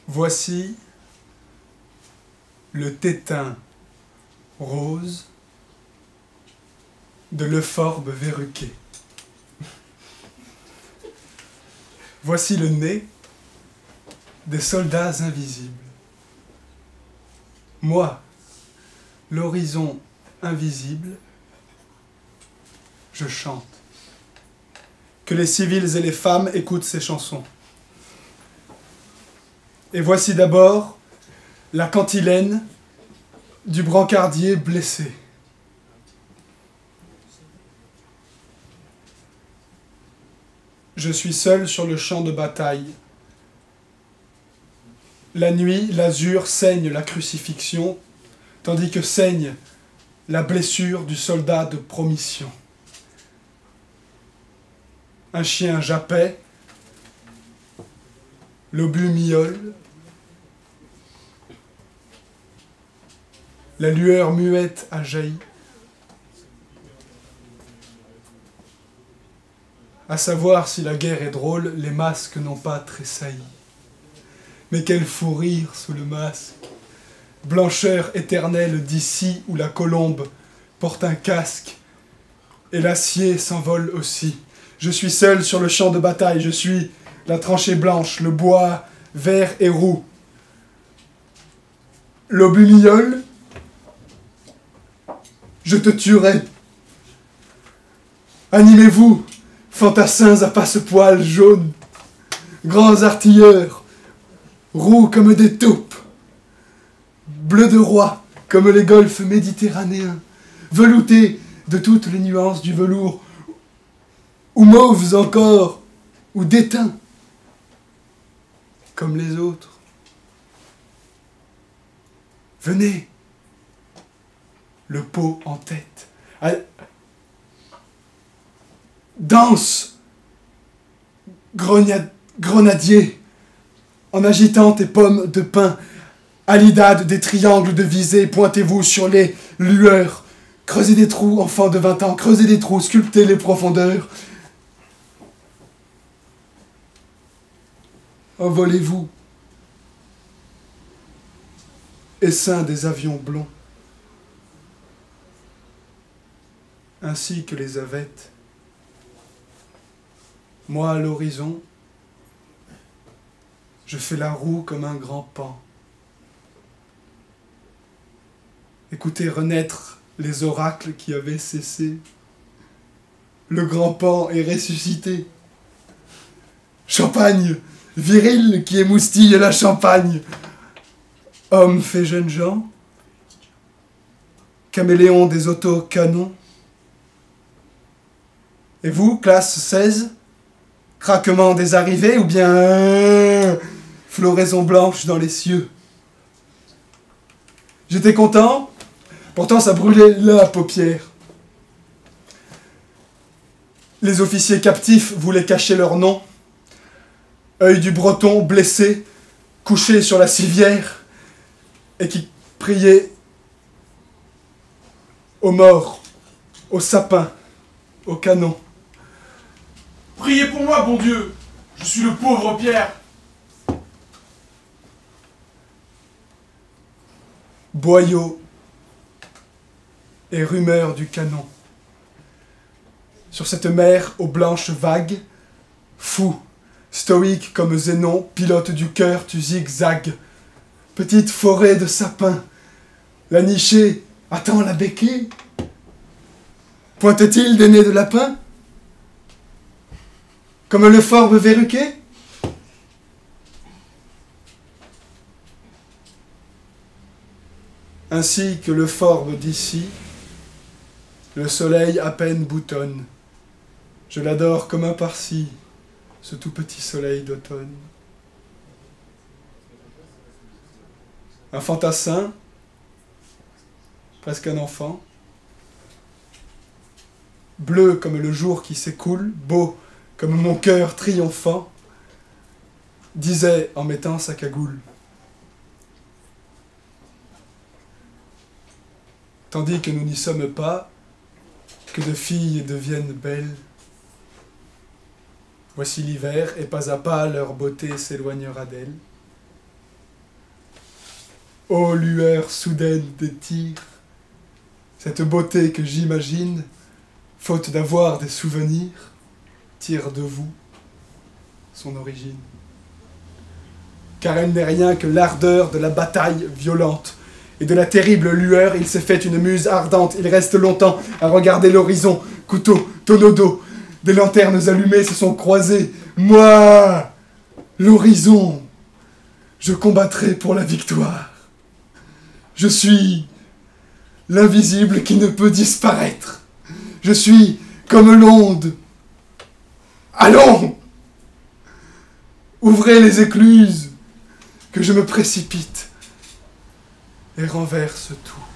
Voici le tétin rose de l'euphorbe verruqué. Voici le nez des soldats invisibles. Moi, l'horizon invisible, je chante. Que les civils et les femmes écoutent ces chansons. Et voici d'abord la cantilène du brancardier blessé. Je suis seul sur le champ de bataille. La nuit, l'azur saigne la crucifixion, tandis que saigne la blessure du soldat de promission. Un chien jappait, l'obus miaule, la lueur muette a jailli. À savoir si la guerre est drôle, les masques n'ont pas tressailli. Mais quel fou rire sous le masque! Blancheur éternelle d'ici où la colombe porte un casque et l'acier s'envole aussi. Je suis seul sur le champ de bataille, je suis la tranchée blanche, le bois vert et roux. L'obus miaule, je te tuerai. Animez-vous, fantassins à passe-poil jaunes, grands artilleurs, roux comme des taupes, bleus de roi comme les golfes méditerranéens, veloutés de toutes les nuances du velours, ou mauves encore, ou d'étain, comme les autres. Venez, le pot en tête. Danse, grenadier, en agitant tes pommes de pin, alidade des triangles de visée, pointez-vous sur les lueurs, creusez des trous, enfants de 20 ans, creusez des trous, sculptez les profondeurs. Envolez-vous, essaims des avions blonds, ainsi que les avettes. Moi, à l'horizon, je fais la roue comme un grand pan. Écoutez renaître les oracles qui avaient cessé. Le grand pan est ressuscité. Champagne, viril qui émoustille la champagne. Homme fait jeunes gens. Caméléon des autocanons. Et vous, classe 16, craquement des arrivées ou bien floraison blanche dans les cieux? J'étais content, pourtant ça brûlait la paupière. Les officiers captifs voulaient cacher leur nom. Œil du breton blessé, couché sur la civière, et qui priait aux morts, aux sapins, aux canons. Priez pour moi, bon Dieu, je suis le pauvre Pierre. Boyaux et rumeurs du canon. Sur cette mer aux blanches vagues, fou, stoïque comme Zénon, pilote du cœur, tu zigzags. Petite forêt de sapins, la nichée attend la béquille. Pointe-t-il des nez de lapin? Comme l'euphorbe verruqué? Ainsi que l'euphorbe d'ici, le soleil à peine boutonne. Je l'adore comme un parsi, ce tout petit soleil d'automne. Un fantassin, presque un enfant, bleu comme le jour qui s'écoule, beau comme mon cœur triomphant, disait en mettant sa cagoule. Tandis que nous n'y sommes pas, que de filles deviennent belles. Voici l'hiver, et pas à pas leur beauté s'éloignera d'elle. ô lueur soudaine des tirs, cette beauté que j'imagine, faute d'avoir des souvenirs, tire de vous son origine. Car elle n'est rien que l'ardeur de la bataille violente, et de la terrible lueur, il s'est fait une muse ardente. Il reste longtemps à regarder l'horizon, couteau, tonneau d'eau, des lanternes allumées se sont croisées. Moi, l'horizon, je combattrai pour la victoire. Je suis l'invisible qui ne peut disparaître. Je suis comme l'onde. Allons! Ouvrez les écluses, que je me précipite et renverse tout.